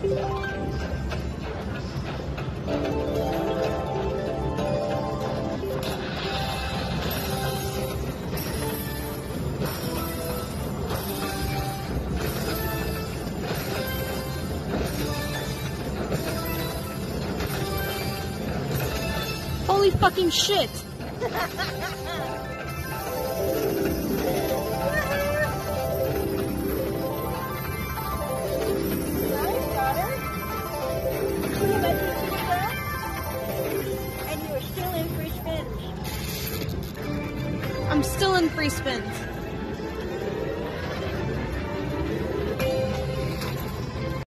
Holy fucking shit! And you are still in free spins. I'm still in free spins.